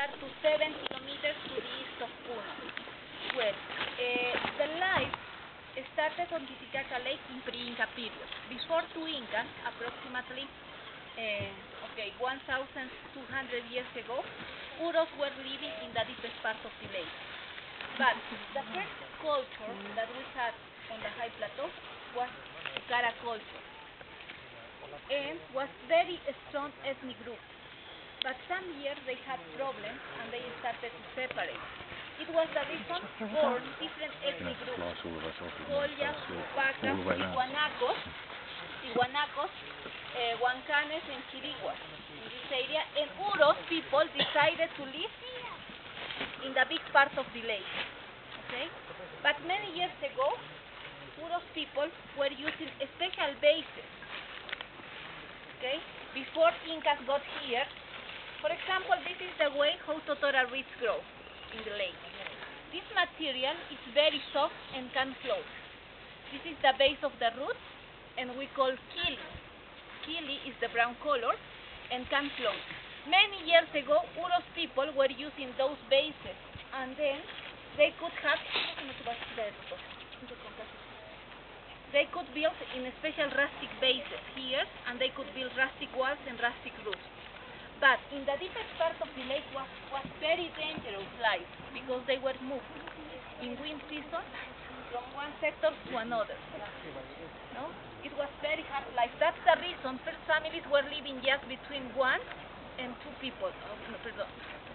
are to 7 kilometers to the east of Puno. Well, the life started on Titicaca Lake in pre-Inca period. Before two Incas, approximately 1,200 years ago, Uros were living in the deepest part of the lake. But the first culture that we had on the high plateau was Cara culture, and was very strong ethnic group. But some years they had problems and they started to separate. It was the reason for different ethnic groups: Collas, Pacas, Tihuanacos, Huancanes, and Chiriguas in this area. And Uros people decided to live in the big part of the lake. Okay, but many years ago, Uros people were using special bases. Okay, before Incas got here. For example, this is the way how totora reeds grow in the lake. This material is very soft and can float. This is the base of the root, and we call kili. Kili is the brown color and can float. Many years ago, Uros people were using those bases, and then they could have build in special rustic bases here, and they could build rustic walls and rustic roofs. But in the deepest part of the lake was very dangerous life, because they were moved in wind season from one sector to another. No? It was very hard life. That's the reason first families were living just between 1 and 2 people.